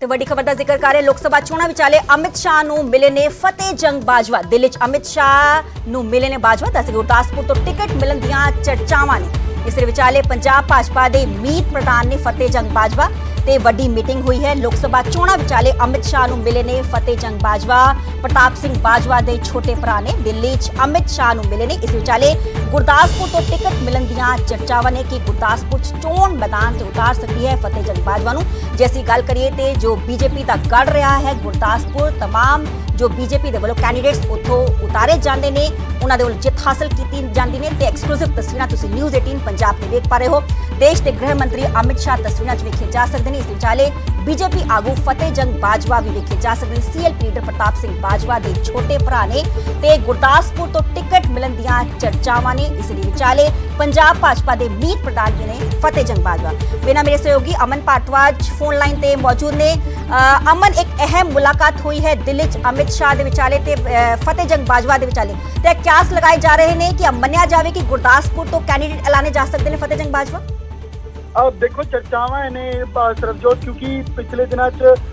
ਤੇ ਵੱਡੀ ਖਬਰ ਦਾ ਜ਼ਿਕਰ ਕਰ ਰਹੇ ਲੋਕ ਸਭਾ ਚੋਣਾਂ ਵਿਚਾਲੇ ਅਮਿਤ ਸ਼ਾਹ ਨੂੰ ਮਿਲੇ ਨੇ ਫਤਿਹ ਜੰਗ ਬਾਜਵਾ। ਦਿੱਲੀ 'ਚ ਅਮਿਤ ਸ਼ਾਹ ਨੂੰ ਮਿਲੇ ਨੇ ਬਾਜਵਾ। ਦੱਸ ਗੁਰਦਾਸਪੁਰ ਤੋਂ ਟਿਕਟ ਮਿਲਣ ਦੀਆਂ ਚਰਚਾਵਾਂ ਨੇ। ਇਸ ਦੇ ਵਿਚਾਲੇ ਪੰਜਾਬ ਭਾਜਪਾ ਦੇ ਮੀਤ ਪ੍ਰਧਾਨ ਨੇ ਫਤਿਹ ਜੰਗ ਬਾਜਵਾ ਤੇ ਵੱਡੀ ਮੀਟਿੰਗ ਹੋਈ ਹੈ। ਲੋਕ ਸਭਾ ਚੋਣਾਂ ਵਿਚਾਲੇ ਅਮਿਤ ਸ਼ਾਹ ਨੂੰ ਮਿਲੇ ਨੇ ਫਤਿਹ ਜੰਗ ਬਾਜਵਾ। ਪ੍ਰਤਾਪ ਸਿੰਘ ਬਾਜਵਾ ਦੇ ਛੋਟੇ ਭਰਾ ਨੇ ਦਿੱਲੀ 'ਚ ਅਮਿਤ ਸ਼ਾਹ ਨੂੰ ਮਿਲੇ ਨੇ। ਇਸ ਵਿਚਾਲੇ ਗੁਰਦਾਸਪੁਰ ਤੋਂ ਟਿਕਟ ਮਿਲਣ ਦੀਆਂ ਚਰਚਾਵਾਂ ਨੇ ਕਿ ਗੁਰਦਾਸਪੁਰ 'ਚ ਚੋਣ ਮੈਦਾਨ 'ਚ ਉਤਾਰ ਸਕਦੀ ਹੈ ਫਤਿਹ ਜੰਗ ਬਾਜਵਾ ਨੂੰ। ਜੇ ਅਸੀਂ ਗੱਲ ਕਰੀਏ ਤੇ ਜੋ ਬੀਜੇਪੀ ਦਾ ਗੜ ਰਿਹਾ ਹੈ ਗੁਰਦਾਸਪੁਰ, तमाम जो बीजेपी ਦੇ ਵੱਲੋਂ ਕੈਂਡੀਡੇਟਸ ਉੱਥੋਂ ਉਤਾਰੇ ਜਾਂਦੇ ਨੇ, ਉਹਨਾਂ ਦੇ ਵੱਲੋਂ ਜਿੱਤ ਹਾਸਲ ਕੀਤੀ ਜਾਂਦੀ ਨੇ ਤੇ ਐਕਸਕਲੂਸਿਵ ਤਸਵੀਰਾਂ ਤੁਸੀਂ ਨਿਊਜ਼ 18 ਪੰਜਾਬ ਤੇ ਦੇਖ ਪਾ ਰਹੇ ਹੋ। ਦੇਸ਼ ਦੇ ਗ੍ਰਹਿ ਮੰਤਰੀ ਅਮਿਤ ਸ਼ਾਹ ਤਸਵੀਰਾਂ 'ਚ ਵੇਖੇ ਜਾ ਸਕਦੇ ਨੇ। ਇਸ ਵਿਚਾਲੇ बीजेपी आगू फतेह जंग बाजवा भी वेखे जा सकते। CLP लीडर प्रताप सिंह बाजवा के छोटे भरा ने ते गुरदासपुर तो टिकट मिलन दियां चर्चावां ने। इस विचाले पंजाब भाजपा के मीत प्रधान भी ने फतेह जंग बाजवा। बिना मेरे सहयोगी अमन भारद्वाज फोन लाइन ते मौजूद ने। अमन, एक अहम मुलाकात हुई है दिल्ली च अमित शाह के विचाले ते फतेह जंग बाजवा के विचाले ते क्यास लगाए जा रहे हैं कि मन्निया जाए कि गुरदासपुर तो कैंडीडेट ऐलाने जा सकते हैं फतेह जंग बाजवा। अब देखो चर्चावां ने सरबजोत, क्योंकि पिछले दिनों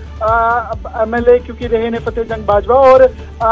MLA क्योंकि रहे ने फतेह जंग बाजवा और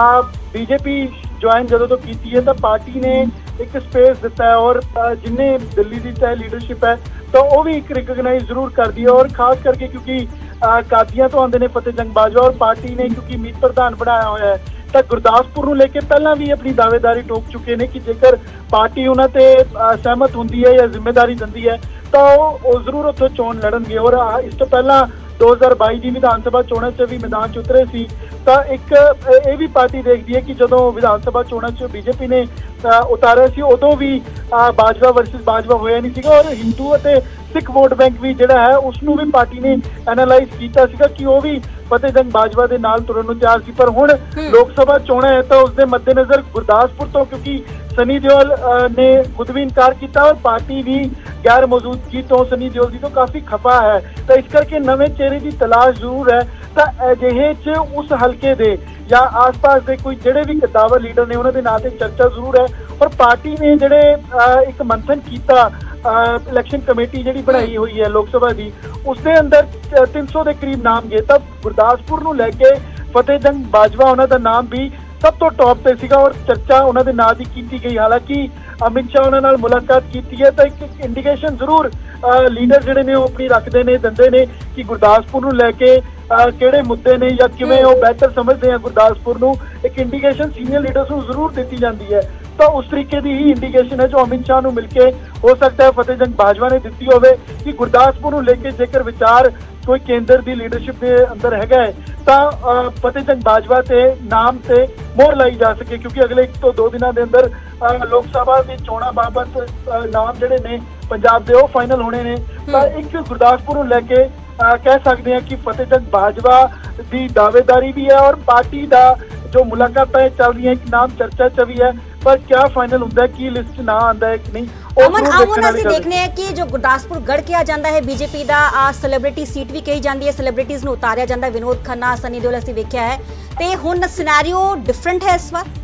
बीजेपी ज्वाइन जो तो की है तो पार्टी ने एक स्पेस दिता है और जिन्हें दिल्ली की चाहे लीडरशिप है तो वो भी एक रिकगनाइज जरूर कर दी है। और खास करके क्योंकि कादियां तो आते हैं फतेह जंग बाजवा और पार्टी ने क्योंकि मीत प्रधान बनाया हुआ है तो गुरदासपुर को लेकर पहला भी अपनी दावेदारी ठोक चुके हैं कि जेकर पार्टी उन्होंने सहमत होंगी है या जिम्मेदारी दिंदी है तो वो जरूर उत्थे चोण लड़नगे। और इस तो पहला 2022 की विधान सभा चोणों च भी मैदान च उतरे सी तो एक ये भी पार्टी देखती है कि जो विधान सभा चोणों च बीजेपी ने उतारे सी उदों भी बाजवा वर्सेस बाजवा होया नहीं सीगा और हिंदू और सिख वोट बैंक भी जिहड़ा है उसनूं भी पार्टी ने एनालाइज कीता सीगा कि वो भी फतेह जंग बाजवा के नाल तुरन नूं तैयार सी। पर हुण लोक सभा चोणां है तो उसके मद्देनजर गुरदासपुर तो क्योंकि सनी देओल ने खुद भी इनकार किया और पार्टी भी गैर मौजूदगी तो सनी देओल की तो काफ़ी खफा है तो इस करके नवे चेहरे की तलाश जरूर है। तो अजिहे च उस हल्के दे या आस पास के कोई जिहड़े भी कद्दावर लीडर ने उन्होंने नाम से चर्चा जरूर है और पार्टी ने जिहड़े एक मंथन किया इलैक्शन कमेटी जिहड़ी बनाई हुई है लोक सभा की उसके अंदर 300 के करीब नाम गए तब गुरदासपुर नूं लैके फतेह जंग बाजवा उन्हों का नाम भी सब तो टॉप पे सीगा और चर्चा उन्होंने नाम की की गई। हालांकि अमित शाह उन्होंने मुलाकात की है तो एक इंडिकेशन जरूर लीडर जिहड़े ने अपनी रखते हैं दिंदे ने कि गुरदासपुर नूं लैके किहड़े मुद्दे ने या किवें वो बेहतर समझते हैं गुरदासपुर नूं एक इंडिकेशन सीनियर लीडर्स नूं जरूर दी जाती है। तो उस तरीके की ही इंडिकेशन है जो अमित शाह नूं मिलके हो सकता है फतेह जंग बाजवा ने दी होवे कि गुरदासपुर नूं लेके जेकर विचार कोई केंद्र की लीडरशिप के अंदर है तो फतेह जंग बाजवा के नाम से मोहर लाई जा सके क्योंकि अगले 1 तो 2 दिनों के अंदर लोक सभा की चोणों बाबत नाम जिहड़े ने पंजाब के फाइनल होने ने। तो एक गुरदासपुर लैके कह सकते हैं कि फतेह जंग बाजवा की दावेदारी भी है और पार्टी का जो मुलाकात चल रही है एक नाम चर्चा च भी है पर क्या फाइनल होता है कि लिस्ट ना आता है कि नहीं। अमन ਅਸੀਂ देखने हैं कि जो गुरदासपुर गढ़ किया जाता है बीजेपी का सैलीब्रिटी सीट भी कही जाती है, सैलीब्रिटीज़ ਨੂੰ ਉਤਾਰਿਆ ਜਾਂਦਾ है, विनोद खन्ना सनी देओल ਅਸੀਂ ਵੇਖਿਆ है ਤੇ ਹੁਣ सिनेरियो डिफरेंट है इस बार।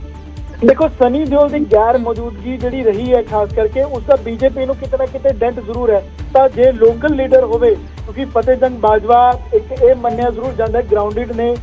देखो सनी देओल की गैर मौजूदगी जी रही है खास करके उसका बीजेपी को कितना कितने डेंट जरूर है तो जे लोकल लीडर होवे क्योंकि फतेह जंग बाजवा एक ये मन्निया जरूर जाता है ग्राउंडेड ने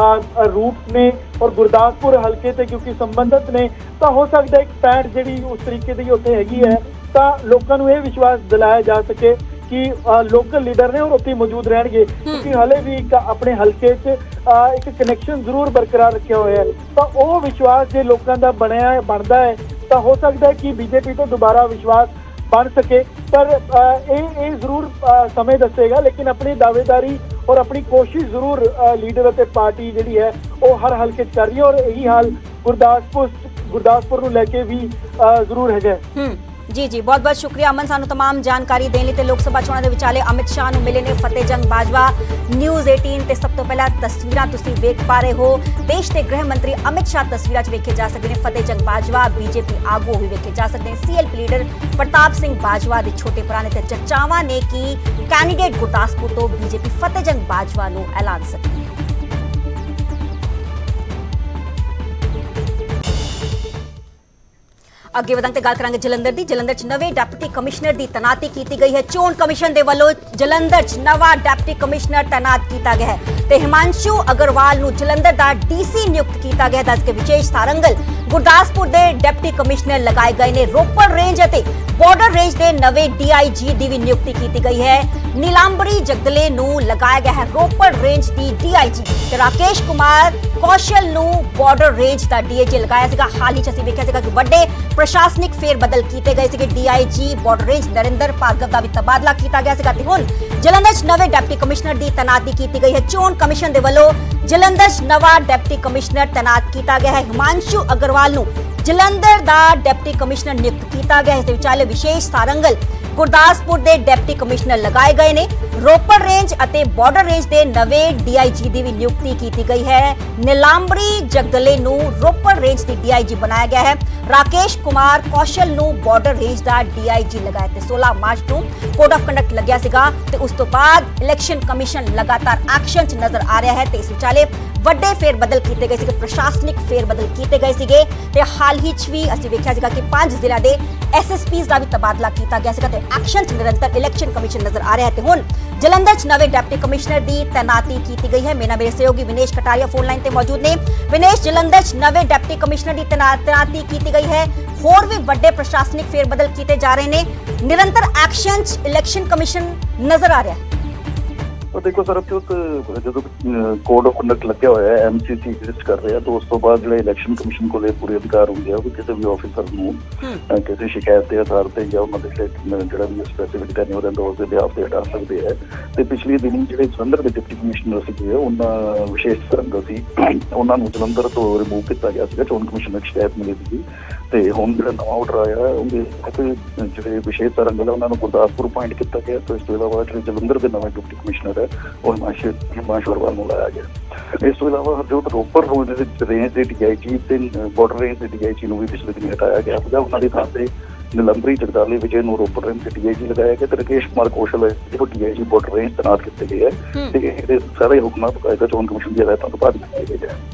रूट्स ने और गुरदासपुर हल्के से क्योंकि संबंधित ने तो हो सकता है एक पैठ जी उस तरीके की उत्थे हैगी है तो लोगों को यह विश्वास दिलाया जा सके कि लोकल लीडर ने और उत्थे मौजूद रहेंगे क्योंकि हले भी अपने हल्के च एक कनैक्शन जरूर बरकरार रखे हुए हैं तो वो विश्वास जो लोगों का बनता है तो हो सकता है कि बीजेपी तो दोबारा विश्वास बन सके। पर ये जरूर समय दसेगा लेकिन अपनी दावेदारी और अपनी कोशिश जरूर लीडर और पार्टी जी है वो हर हल्के कर रही है और यही हाल गुरदासपुर को लैके भी जरूर है। जी जी बहुत बहुत शुक्रिया अमन सानू तमाम जानकारी देने लिए। लोक सभा चोणां दे विचाले अमित शाह नूं मिले ने फतेह जंग बाजवा। न्यूज़ 18 ते सब तो पहला तस्वीरां तुसीं वेख पा रहे हो। देश के गृह मंत्री अमित शाह तस्वीरां च वेखे जा सकते हैं। फतेह जंग बाजवा बीजेपी आगू भी वेखे जा सकते हैं। CLP लीडर प्रताप सिंह बाजवा के छोटे भरा ने ते चर्चावां ने कि कैंडीडेट गुरदासपुर तो बीजेपी फतेह जंग बाजवा नूं ऐलान सकती है। ਅੱਗੇ ਵਧਾਂਗੇ ਤੇ ਗੱਲ ਕਰਾਂਗੇ ਜਲੰਧਰ ਦੀ। ਜਲੰਧਰ 'ਚ ਨਵੇਂ ਡਿਪਟੀ ਕਮਿਸ਼ਨਰ ਦੀ ਤੈਨਾਤੀ ਕੀਤੀ ਗਈ ਹੈ। ਚੋਣ ਕਮਿਸ਼ਨ ਦੇ ਵੱਲੋਂ ਜਲੰਧਰ 'ਚ ਨਵਾਂ ਡਿਪਟੀ ਕਮਿਸ਼ਨਰ ਤੈਨਾਤ ਕੀਤਾ ਗਿਆ ਹੈ ਤੇ ਹਿਮਾਂਸ਼ੂ ਅਗਰਵਾਲ ਨੂੰ ਜਲੰਧਰ ਦਾ ਡੀਸੀ ਨਿਯੁਕਤ ਕੀਤਾ ਗਿਆ। ਦੱਸ ਕੇ ਵਿਸ਼ੇਸ਼ ਸਾਰੰਗਲ ਗੁਰਦਾਸਪੁਰ ਦੇ ਡਿਪਟੀ ਕਮਿਸ਼ਨਰ ਲਗਾਏ ਗਏ ਨੇ। ਰੋਪੜ ਰੇਂਜ ਅਤੇ ਬਾਰਡਰ ਰੇਂਜ ਦੇ ਨਵੇਂ ਡੀਆਈਜੀ ਦੀ ਵੀ ਨਿਯੁਕਤੀ ਕੀਤੀ ਗਈ ਹੈ। ਨੀਲਾਂਬਰੀ ਜਗਦਲੇ ਨੂੰ ਲਗਾਇਆ ਗਿਆ ਹੈ ਰੋਪੜ ਰੇਂਜ ਦੀ ਡੀਆਈਜੀ ਤੇ ਰਾਕੇਸ਼ ਕੁਮਾਰ ਕੌਸ਼ਲ ਨੂੰ ਬਾਰਡਰ ਰੇਂਜ ਦਾ ਡੀਆਈਜੀ ਲਗਾਇਆ ਸੀਗਾ। ਹਾਲ ਹੀ 'ਚ ਅਸੀਂ ਵੇਖਿਆ ਸੀਗਾ ਕਿ ਵੱਡੇ ਪ੍ਰਸ਼ਾਸਨਿਕ ਫੇਰ ਬਦਲ ਕੀਤੇ ਗਏ ਸੀਗੇ। DIG border range Narinder Bhargav ਦਾ ਵੀ ਤਬਾਦਲਾ ਕੀਤਾ ਗਿਆ ਸੀਗਾ ਤੇ ਹੁਣ ਜਲੰਧਰ 'ਚ ਨਵੇਂ ਡਿਪਟੀ ਕਮਿਸ਼ਨਰ ਦੀ ਤੈਨਾਤੀ ਕੀਤੀ ਗਈ ਹੈ। ਚੋਣ ਕਮਿਸ਼ਨ ਦੇ ਵੱਲੋਂ ਜਲੰਧਰ 'ਚ ਨਵਾਂ ਡਿਪਟੀ ਕਮਿਸ਼ਨਰ ਤੈਨਾਤ ਕੀਤਾ ਗਿਆ ਹੈ। ਹਿਮਾਂਸ਼ੂ ਅਗਰਵਾਲ ਨੂੰ ਜਲੰਧਰ ਦਾ ਡਿਪਟੀ ਕਮਿਸ਼ਨਰ ਨਿਯੁਕਤ ਕੀਤਾ ਗਿਆ ਹੈ। ਇਸ ਦੇ ਵਿਚਾਲੇ ਵਿਸ਼ੇਸ਼ ਸਾਰੰਗਲ ਗੁਰਦਾਸਪੁਰ ਦੇ ਡਿਪਟੀ ਕਮਿਸ਼ਨਰ ਲਗਾਏ ਗਏ ਨੇ। ਰੋਪੜ ਰੇਂਜ ਅਤੇ ਬਾਰਡਰ ਰੇਂਜ ਦੇ ਨਵੇਂ ਡੀਆਈਜੀ ਦੀ ਵੀ ਨਿਯੁਕਤੀ ਕੀਤੀ ਗਈ ਹੈ। ਨੀਲਾਂਬਰੀ ਜਗਦਲੇ ਨੂੰ ਰੋਪੜ ਰੇਂਜ ਦੀ ਡੀਆਈਜੀ ਬਣਾਇਆ ਗਿਆ ਹੈ। ਰਾਕੇਸ਼ ਕੁਮਾਰ ਕੌਸ਼ਲ ਨੂੰ ਬਾਰਡਰ ਰੇਂਜ ਦਾ ਡੀਆਈਜੀ ਲਗਾਇਆ ਤੇ 16 ਮਾਰਚ ਨੂੰ ਕੋਡ ਆਫ ਕੰਡਕਟ ਲੱਗਿਆ ਸੀਗਾ ਤੇ ਉਸ ਤੋਂ ਬਾਅਦ ਇਲੈਕਸ਼ਨ ਕਮਿਸ਼ਨ ਲਗਾਤਾਰ ਐਕਸ਼ਨ 'ਚ ਨਜ਼ਰ ਆ ਰਿਹਾ ਹੈ ਤੇ ਇਸ ਵਿਚਾਲੇ ਵੱਡੇ ਫੇਰ ਬਦਲ ਕੀਤੇ ਗਏ ਸੀਗੇ। ਪ੍ਰਸ਼ਾਸਨਿਕ ਫੇਰ ਬਦਲ ਕੀਤੇ ਗਏ ਸੀਗੇ ਤੇ ਹਾਲ ਹੀ 'ਚ ਵੀ ਅਸੀਂ ਵੇਖਿਆ ਸੀਗਾ ਕਿ 5 ਜ਼ਿਲ੍ਹਿਆਂ ਦੇ ਐਸਐਸਪੀਜ਼ ਦਾ ਵੀ ਤਬਾਦਲਾ ਕੀਤਾ ਗਿਆ ਸੀਗਾ ਤੇ ਐਕਸ਼ਨ 'ਚ ਨਿਰੰਤਰ ਇਲੈਕਸ਼ਨ ਕਮਿਸ਼ਨ ਨਜ਼ਰ ਆ ਰਿਹਾ ਹੈ ਤੇ ਹੁਣ ਜਲੰਧਰ 'ਚ ਨਵੇਂ ਡਿਪਟੀ ਕਮਿਸ਼ਨਰ ਦੀ ਤੈਨਾਤੀ ਕੀਤੀ ਗਈ ਹੈ। ਮੇਰੇ ਸਹਿਯੋਗੀ ਵਿਨੇਸ਼ ਕਟਾਰੀਆ ਫੋਨ ਲਾਈਨ ਤੇ ਮੌਜੂਦ ਨੇ। ਵਿਨੇਸ਼, ਜਲੰਧਰ 'ਚ ਨਵੇਂ ਡਿਪਟੀ ਕਮਿਸ਼ਨਰ ਦੀ ਤੈਨਾਤੀ ਕੀਤੀ ਗਈ ਹੈ। ਹੋਰ ਵੀ ਵੱਡੇ ਪ੍ਰਸ਼ਾਸਨਿਕ ਫੇਰ ਬਦਲ ਕੀਤੇ ਜਾ ਰਹੇ ਨੇ। ਨਿਰੰਤਰ ਐਕਸ਼ਨ 'ਚ ਇਲੈਕਸ਼ਨ ਕਮਿਸ਼ਨ ਨਜ਼ਰ ਆ ਰਿਹਾ ਹੈ। देखो सरबजोत जो कोड ऑफ कंडक्ट लग्या होया है एमसीसी एग्जिस्ट कर रहा है तो उस तो बाद जो इलेक्शन कमिशन को पूरे अधिकार होंगे वो किसी भी ऑफिसर को किसी शिकायत के आधार पर या उन्होंने जो भी स्पैसीफिक करने हो रहा उसके बिहाफ से हटा सकते हैं तो पिछले दिन जो जलंधर के डिप्टी कमिश्नर से उन्होंने विशेष सरंगल से उन्होंने जलंधर तो रिमूव किया गया चोन कमिशन में शिकायत मिली थी तो हम जो नवा ऑर्डर आया उनके जो विशेष सरंगल है उन्होंने गुरदासपुर अपॉइंट किया गया तो इस अलावा जो जलंधर के नवे डिप्टी कमिश्नर है और हिमांशु अग्रवाल को लाया गया। इस अलावा हरजोत रोपड़ रेंज के डीआईजी बार्डर रेंज के डीआईजी भी पिछले दिन हटाया गया उन्होंने थां से नीलांबरी जगदाले विजय को रोपड़ रेंज के डीआईजी लगाया गया तो राकेश कुमार कौशल है जो डीआईजी बार्डर रेंज तैनात किए गए हैं सारे हुक्म बकायदा चोन कमिशन की हदायतों तो बाद किए गए हैं।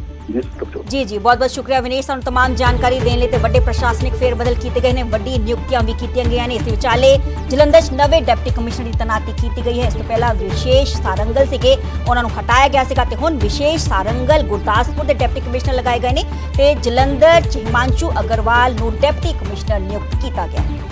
जी जी बहुत बहुत शुक्रिया विनेश सानू तमाम जानकारी देने लिए। ਵੱਡੇ ਪ੍ਰਸ਼ਾਸਨਿਕ ਫੇਰ ਬਦਲ ਕੀਤੇ ਗਏ ਨੇ, ਵੱਡੀ ਨਿਯੁਕਤੀਆਂ ਵੀ ਕੀਤੀਆਂ ਗਈਆਂ ਨੇ। ਇਸ ਵਿਚਾਲੇ ਜਲੰਧਰ 'ਚ ਨਵੇਂ ਡਿਪਟੀ ਕਮਿਸ਼ਨਰ ਦੀ ਤੈਨਾਤੀ ਕੀਤੀ ਗਈ ਹੈ। ਇਸ ਤੋਂ ਪਹਿਲਾਂ ਵਿਸ਼ੇਸ਼ ਸਾਰੰਗਲ ਸੀਗੇ ਉਹਨਾਂ ਨੂੰ ਹਟਾਇਆ ਗਿਆ ਸੀਗਾ ਤੇ ਹੁਣ ਵਿਸ਼ੇਸ਼ ਸਾਰੰਗਲ ਗੁਰਦਾਸਪੁਰ ਦੇ ਡਿਪਟੀ ਕਮਿਸ਼ਨਰ ਲਗਾਏ ਗਏ ਨੇ ਤੇ ਜਲੰਧਰ 'ਚ ਹਿਮਾਂਸ਼ੂ ਅਗਰਵਾਲ ਨੂੰ ਡਿਪਟੀ ਕਮਿਸ਼ਨਰ ਨਿਯੁਕਤ ਕੀਤਾ ਗਿਆ।